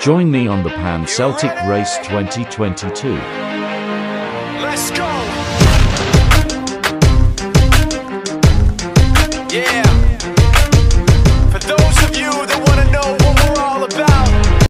Join me on the Pan Celtic Race 2022. Let's go!